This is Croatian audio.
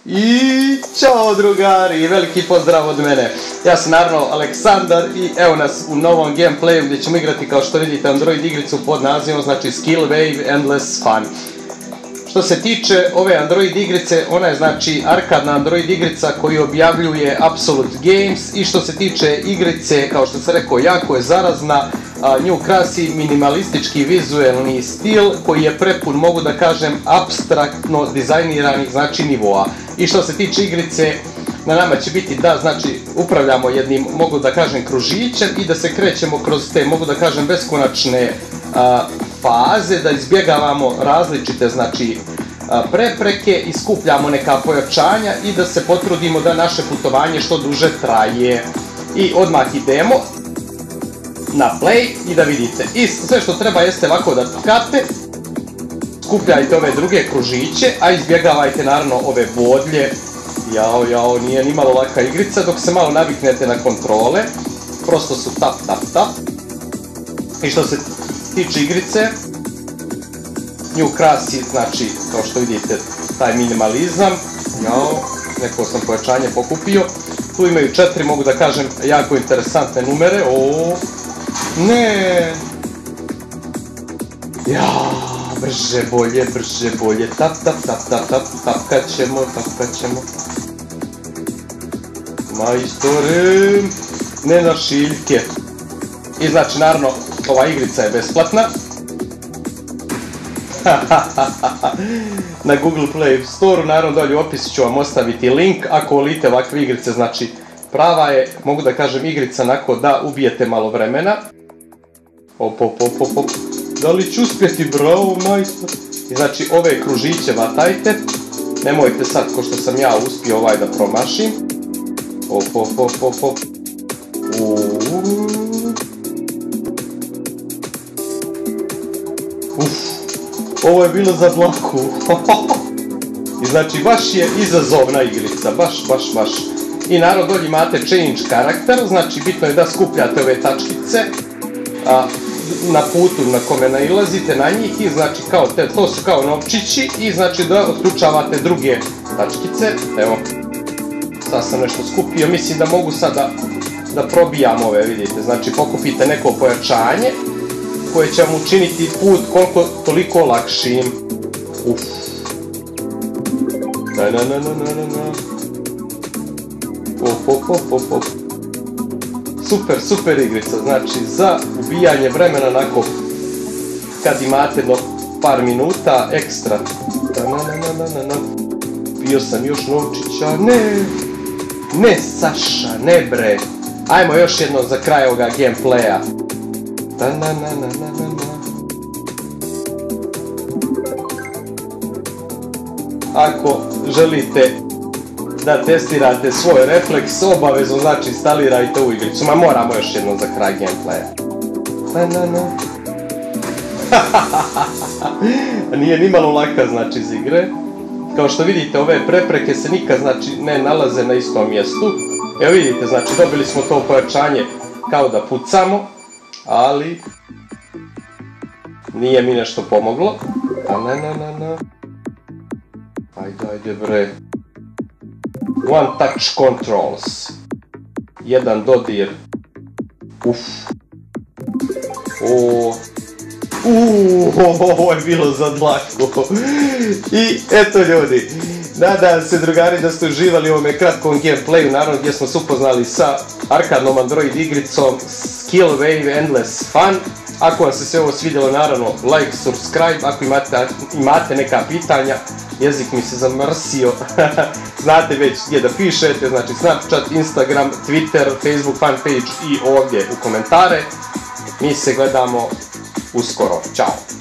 I ćao drugari, veliki pozdrav od mene. Ja sam naravno Aleksandar i evo nas u novom gameplayu gdje ćemo igrati, kao što vidite, Android igricu pod nazivom, znači Skillwave Endless Fun. Što se tiče ove Android igrice, ona je znači arkadna Android igrica koju objavljuje Absolute Games i što se tiče igrice, kao što sam rekao, jako je zarazna, nju krasi minimalistički vizuelni stil koji je prepun, mogu da kažem, apstraktno dizajniranih znači nivoa. I što se tiče igrice, na nama će biti da znači upravljamo jednim, mogu da kažem, kružićem i da se krećemo kroz te, mogu da kažem, beskonačne faze, da izbjegavamo različite znači prepreke i skupljamo neka pojačanja i da se potrudimo da naše putovanje što duže traje. I odmah idemo na play i da vidite. I sve što treba jeste ovako da tukate, skupljajte ove druge kružiće, a izbjegavajte naravno ove bodlje. Jao, nije ni malo laka igrica, dok se malo naviknete na kontrole. Prosto su tap, tap, tap. I što se tiče igrice, nju krasi, znači, kao što vidite, taj minimalizam. Jao, neko sam pojačanje pokupio. Tu imaju 4, mogu da kažem, jako interesantne numere. Ne! Brže bolje, tap, tapkat ćemo. Majstore, ne na šiljke. I znači, naravno, ova igrica je besplatna. Na Google Play Store, naravno dolje u opisu ću vam ostaviti link. Ako volite ovakve igrice, znači prava je, mogu da kažem, igrica onako da ubijete malo vremena. Op. Da li ću uspjeti, bravo majstor. I znači ove kružiće vatajte. Nemojte sad, ko što sam ja uspio da promašim. Op. Ovo je bilo za dlaku. I znači baš je izazovna igrica, baš. I naravno dolje imate change karakter, znači bitno je da skupljate ove tačkice na putu na kome nailazite na njih i znači to su kao novčići i znači da otključavate druge tačkice. Evo, sad sam nešto skupio, mislim da mogu sad da probijam ove, vidite, znači pokupite neko pojačanje koje će vam učiniti put koliko toliko lakšim. Super igrica, znači za ubijanje vremena onako kad imate do par minuta ekstra. Bio sam još novčića, ne Saša, ne bre. Ajmo još jedno za kraj ovoga gameplaya. Ako želite da testirate svoj refleks, obavezno znači instalirajte ovu igricu. Moramo još jedno za kraj gameplaya. Nije nimalo laka znači iz igre. Kao što vidite, ove prepreke se nikad znači ne nalaze na istom mjestu. Evo vidite, znači dobili smo to pojačanje kao da pucamo, ali nije mi nešto pomoglo. Ajde bre. One touch controls. Jedan dodir. Ovo je bilo za dlaku. I eto ljudi, nadam se drugari da ste uživali u ovome kratkom gameplayu, naravno gdje smo se upoznali sa arkadnom Android igricom Skillwave Endless Fun. Ako vam se sve ovo svidjelo, naravno like, subscribe, ako imate neka pitanja, jezik mi se zamrsio, znate već gdje da pišete, znači Snapchat, Instagram, Twitter, Facebook fanpage i ovdje u komentare. Mi se gledamo uskoro, čao!